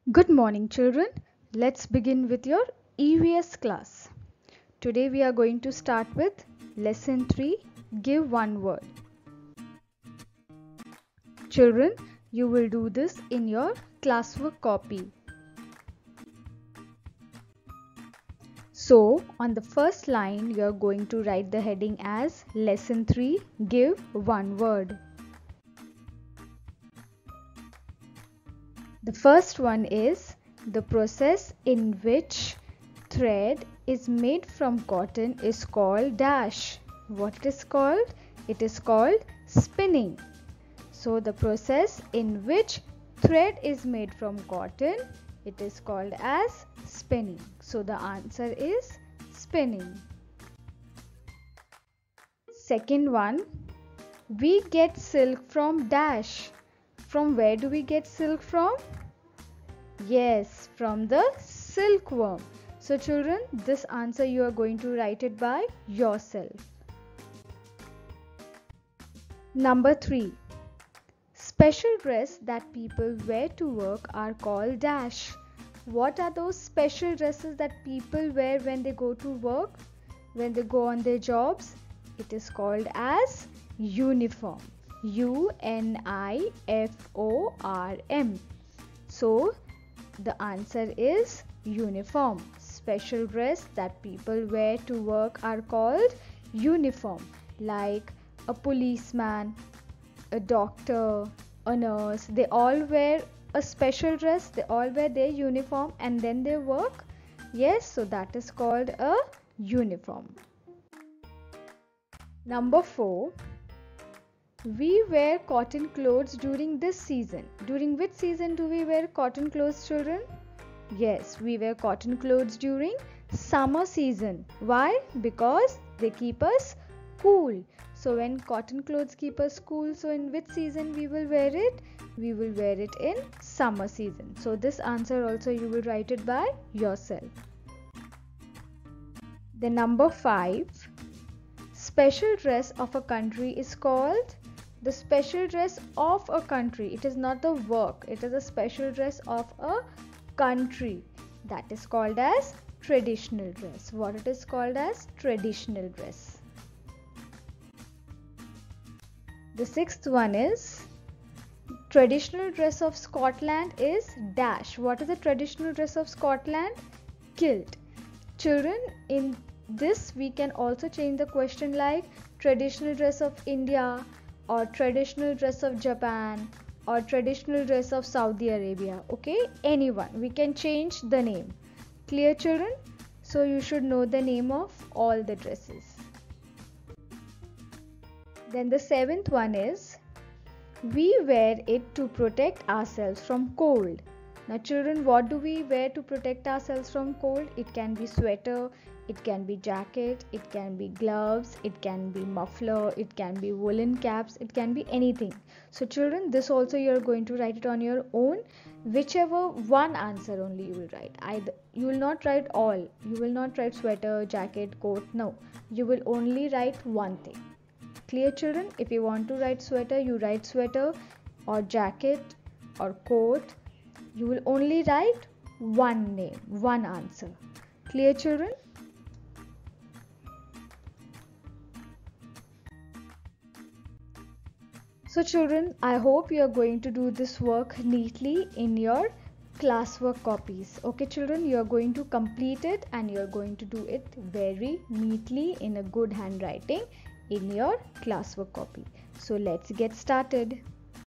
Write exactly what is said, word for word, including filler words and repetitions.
Good morning, children. Let's begin with your E V S class. Today we are going to start with lesson three, give one word. Children, you will do this in your classwork copy. So, on the first line, you are going to write the heading as lesson three, give one word. The first one is the process in which thread is made from cotton is called dash. What it is called? It is called spinning. So the process in which thread is made from cotton, it is called as spinning. So the answer is spinning. Second one, we get silk from dash. From where do we get silk from? Yes, from the silkworm. So children, this answer you are going to write it by yourself. Number three. Special dress that people wear to work are called dash. What are those special dresses that people wear when they go to work? When they go on their jobs? It is called as uniform. U N I F O R M. So, the answer is uniform. Special dress that people wear to work are called uniform. Like a policeman, a doctor, a nurse. They all wear a special dress. They all wear their uniform and then they work. Yes, so that is called a uniform. Number four. We wear cotton clothes during this season. During which season do we wear cotton clothes, children? Yes, we wear cotton clothes during summer season. Why? Because they keep us cool. So when cotton clothes keep us cool, so in which season we will wear it? We will wear it in summer season. So this answer also you will write it by yourself. The number five. Special dress of a country is called the special dress of a country. It is not the work. It is a special dress of a country. That is called as traditional dress. What it is called as? Traditional dress. The sixth one is traditional dress of Scotland is dash. What is the traditional dress of Scotland? Kilt. Children, in this we can also change the question like traditional dress of India, or traditional dress of Japan, or traditional dress of Saudi Arabia. Okay, anyone. We can change the name. Clear, children? So you should know the name of all the dresses. Then the seventh one is we wear it to protect ourselves from cold. Now children, what do we wear to protect ourselves from cold? It can be sweater, it can be jacket, it can be gloves, it can be muffler, it can be woolen caps, it can be anything. So children, this also you are going to write it on your own. Whichever one answer only you will write. Either you will not write all. You will not write sweater, jacket, coat. No, you will only write one thing. Clear, children? If you want to write sweater, you write sweater or jacket or coat. You will only write one name, one answer. Clear, children? So children, I hope you are going to do this work neatly in your classwork copies. Okay children, you are going to complete it and you are going to do it very neatly in a good handwriting in your classwork copy. So let's get started.